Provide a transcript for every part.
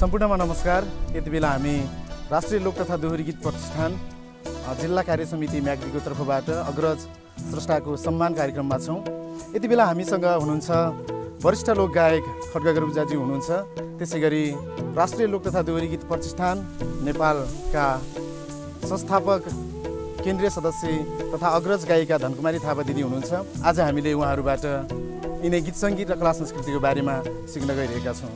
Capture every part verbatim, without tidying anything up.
सम्पूर्णमा नमस्कार। यति बेला हामी राष्ट्रिय लोक तथा दोहोरी गीत प्रतिष्ठान जिल्ला कार्य समिति म्याग्दीको तर्फबाट अग्रज स्रष्टाको सम्मान कार्यक्रममा छौँ। यति बेला हामीसँग हुनुहुन्छ वरिष्ठ लोक गायक खड्ग गरुबजाजी हुनुहुन्छ। त्यसै गरी राष्ट्रिय लोक तथा दोहोरी गीत प्रतिष्ठान नेपालका संस्थापक केन्द्रीय सदस्य तथा अग्रज गायिका धनकुमारी थापा दिदी हुनुहुन्छ। आज हामीले उहाँहरूबाट यिनै गीत सङ्गीत र कला संस्कृतिको बारेमा सिक्न गइरहेका छौँ।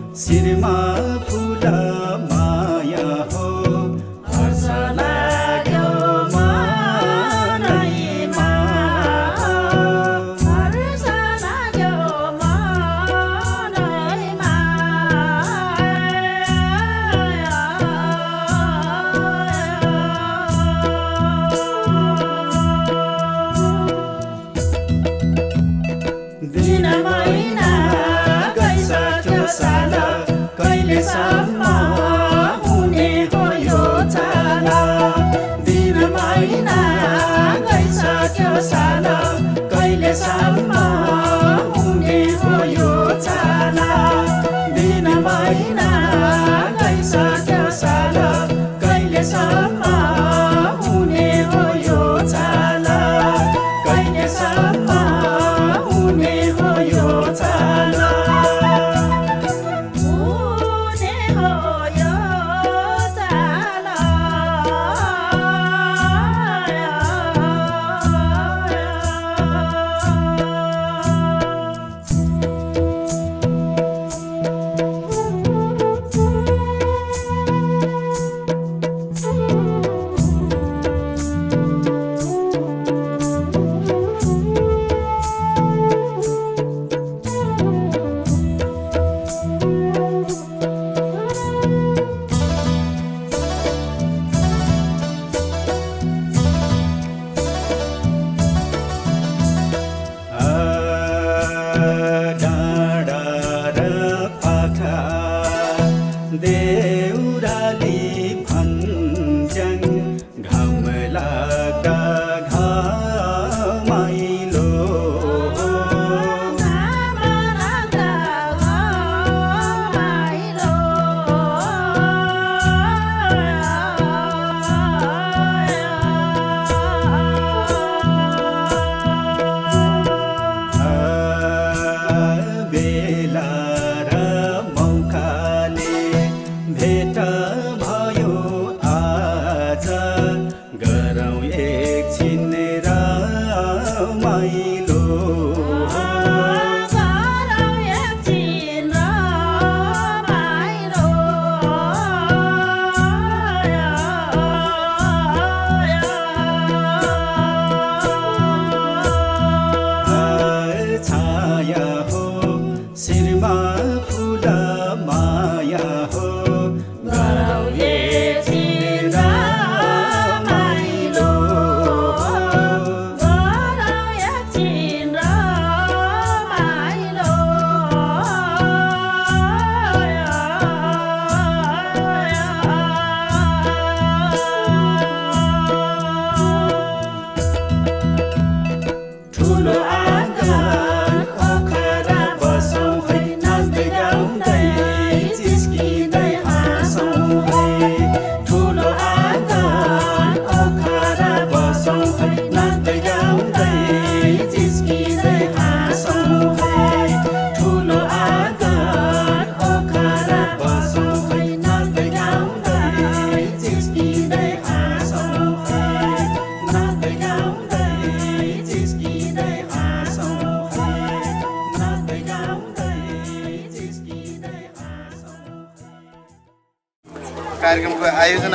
सिरमा फुला माया हो, हर्ष लाग्यो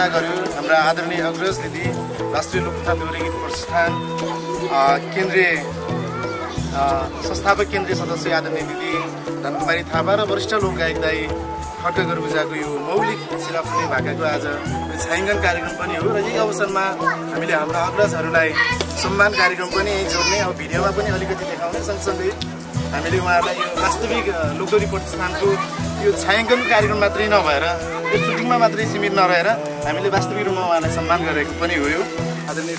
आयोजना गर्यो हाम्रा आदरणीय अग्रज दिदी राष्ट्रिय लोककथा दोहोरी गीत प्रतिष्ठान केन्द्रीय संस्थापक केन्द्रीय सदस्य आदरणीय दिदी धनकुमारी थापा र वरिष्ठ लोकगायक दाई खड्ग गुरुबुजाको यो मौलिक शिलाफुली भाकाको आज छायाङ्कन कार्यक्रम पनि हो र यही अवसरमा हामीले हाम्रा अग्रजहरूलाई सम्मान कार्यक्रम पनि यहीँ जोड्ने अब भिडियोमा पनि अलिकति देखाउने सँगसँगै हामीले उहाँहरूलाई यो वास्तविक लोकदोहोरी प्रतिष्ठानको यो छायाङ्कन कार्यक्रम मात्रै नभएर यो सुटिङमा मात्रै सीमित नरहेर हामीले वास्तविक रूपमा उहाँलाई सम्मान गरेको पनि हो यो आदरणीय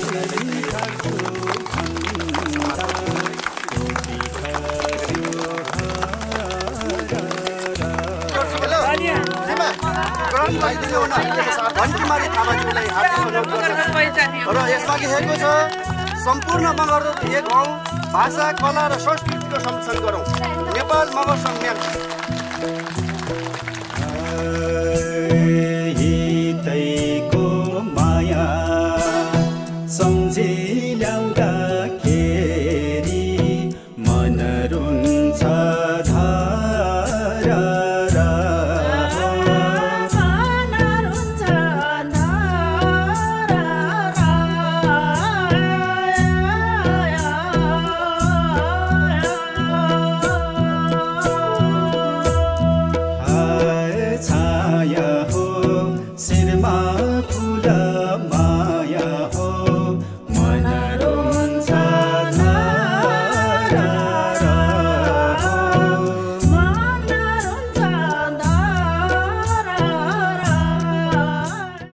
र यसमा लेखेको छ सम्पूर्ण मगर एक हौँ भाषा कला र संस्कृतिको संरक्षण गरौँ नेपाल मगर सङ्घ हितैको माया सम्झे